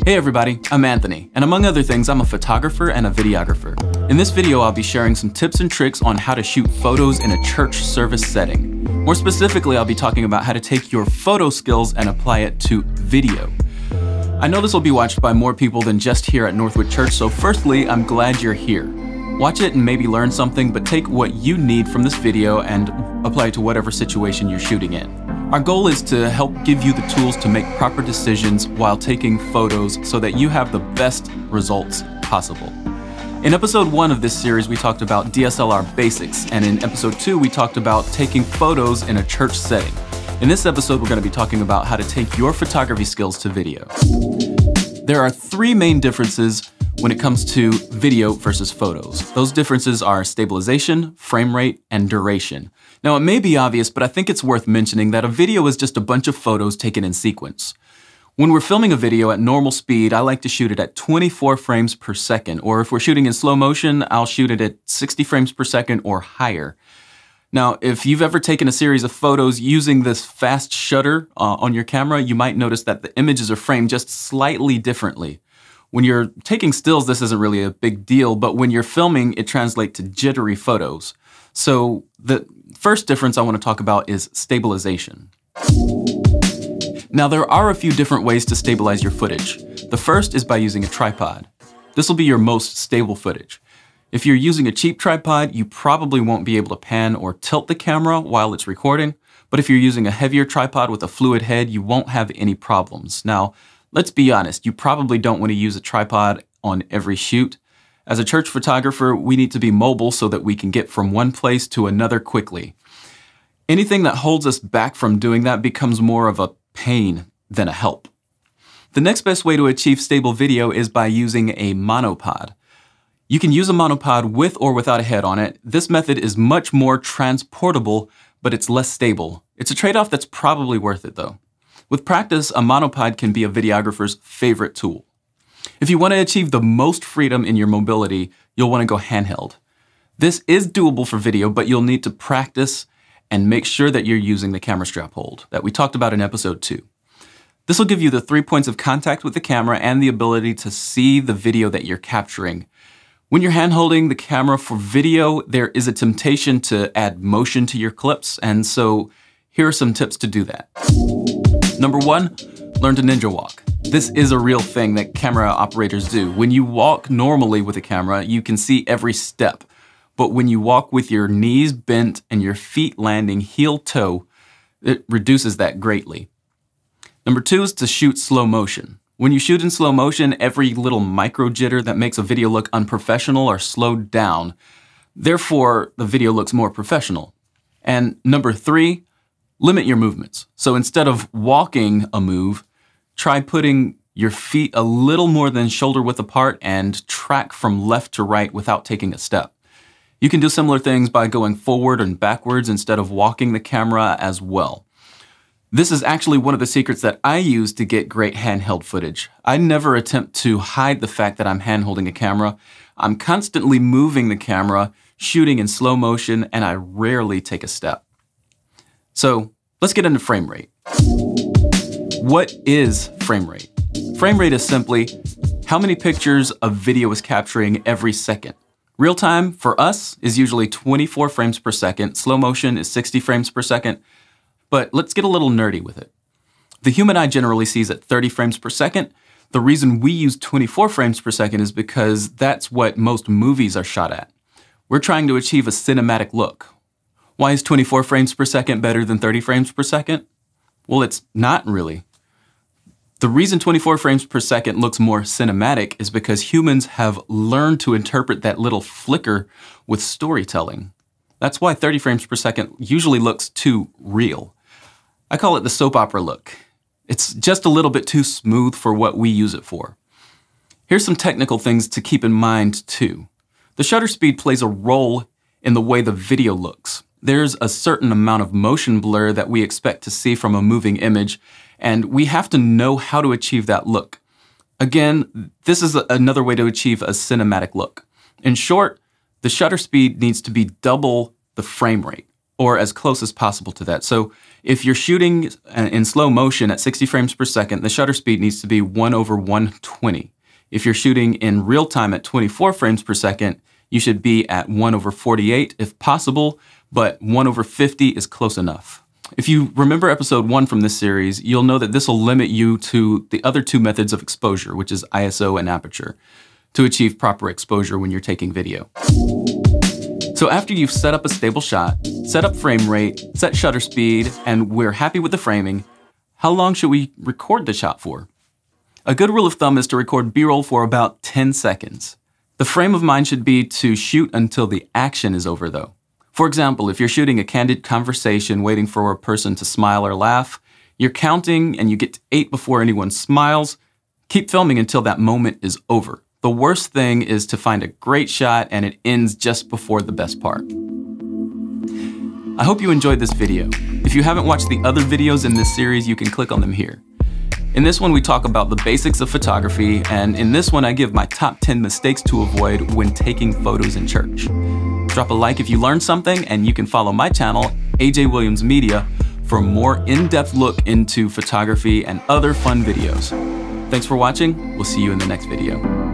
Hey everybody, I'm Anthony, and among other things, I'm a photographer and a videographer. In this video, I'll be sharing some tips and tricks on how to shoot photos in a church service setting. More specifically, I'll be talking about how to take your photo skills and apply it to video. I know this will be watched by more people than just here at Northwood Church, so firstly, I'm glad you're here. Watch it and maybe learn something, but take what you need from this video and apply it to whatever situation you're shooting in. Our goal is to help give you the tools to make proper decisions while taking photos so that you have the best results possible. In episode 1 of this series, we talked about DSLR basics, and in episode 2, we talked about taking photos in a church setting. In this episode, we're going to be talking about how to take your photography skills to video. There are 3 main differences when it comes to video versus photos. Those differences are stabilization, frame rate, and duration. Now, it may be obvious, but I think it's worth mentioning that a video is just a bunch of photos taken in sequence. When we're filming a video at normal speed, I like to shoot it at 24 frames per second, or if we're shooting in slow motion, I'll shoot it at 60 frames per second or higher. Now, if you've ever taken a series of photos using this fast shutter on your camera, you might notice that the images are framed just slightly differently. When you're taking stills, this isn't really a big deal, but when you're filming, it translates to jittery photos. So the first difference I want to talk about is stabilization. Now, there are a few different ways to stabilize your footage. The first is by using a tripod. This will be your most stable footage. If you're using a cheap tripod, you probably won't be able to pan or tilt the camera while it's recording, but if you're using a heavier tripod with a fluid head, you won't have any problems. Now, let's be honest, you probably don't want to use a tripod on every shoot. As a church photographer, we need to be mobile so that we can get from one place to another quickly. Anything that holds us back from doing that becomes more of a pain than a help. The next best way to achieve stable video is by using a monopod. You can use a monopod with or without a head on it. This method is much more transportable, but it's less stable. It's a trade-off that's probably worth it though. With practice, a monopod can be a videographer's favorite tool. If you want to achieve the most freedom in your mobility, you'll want to go handheld. This is doable for video, but you'll need to practice and make sure that you're using the camera strap hold that we talked about in episode 2. This will give you the 3 points of contact with the camera and the ability to see the video that you're capturing. When you're hand-holding the camera for video, there is a temptation to add motion to your clips, and so here are some tips to do that. Number 1, learn to ninja walk. This is a real thing that camera operators do. When you walk normally with a camera, you can see every step. But when you walk with your knees bent and your feet landing heel-toe, it reduces that greatly. Number 2 is to shoot slow motion. When you shoot in slow motion, every little micro jitter that makes a video look unprofessional are slowed down. Therefore, the video looks more professional. And number 3, limit your movements. So instead of walking a move, try putting your feet a little more than shoulder width apart and track from left to right without taking a step. You can do similar things by going forward and backwards instead of walking the camera as well. This is actually one of the secrets that I use to get great handheld footage. I never attempt to hide the fact that I'm hand-holding a camera. I'm constantly moving the camera, shooting in slow motion, and I rarely take a step. So let's get into frame rate. What is frame rate? Frame rate is simply how many pictures a video is capturing every second. Real time for us is usually 24 frames per second. Slow motion is 60 frames per second. But let's get a little nerdy with it. The human eye generally sees at 30 frames per second. The reason we use 24 frames per second is because that's what most movies are shot at. We're trying to achieve a cinematic look. Why is 24 frames per second better than 30 frames per second? Well, it's not really. The reason 24 frames per second looks more cinematic is because humans have learned to interpret that little flicker with storytelling. That's why 30 frames per second usually looks too real. I call it the soap opera look. It's just a little bit too smooth for what we use it for. Here's some technical things to keep in mind too. The shutter speed plays a role in the way the video looks. There's a certain amount of motion blur that we expect to see from a moving image, and we have to know how to achieve that look. Again, this is another way to achieve a cinematic look. In short, the shutter speed needs to be double the frame rate. or as close as possible to that. So if you're shooting in slow motion at 60 frames per second, the shutter speed needs to be 1/120. If you're shooting in real time at 24 frames per second, you should be at 1/48 if possible, but 1/50 is close enough. If you remember episode 1 from this series, you'll know that this will limit you to the other two methods of exposure, which is ISO and aperture, to achieve proper exposure when you're taking video. So after you've set up a stable shot, set up frame rate, set shutter speed, and we're happy with the framing, how long should we record the shot for? A good rule of thumb is to record B-roll for about 10 seconds. The frame of mind should be to shoot until the action is over though. For example, if you're shooting a candid conversation waiting for a person to smile or laugh, you're counting and you get to 8 before anyone smiles, keep filming until that moment is over. The worst thing is to find a great shot and it ends just before the best part. I hope you enjoyed this video. If you haven't watched the other videos in this series, you can click on them here. In this one, we talk about the basics of photography, and in this one, I give my top 10 mistakes to avoid when taking photos in church. Drop a like if you learned something, and you can follow my channel, AJ Williams Media, for a more in-depth look into photography and other fun videos. Thanks for watching. We'll see you in the next video.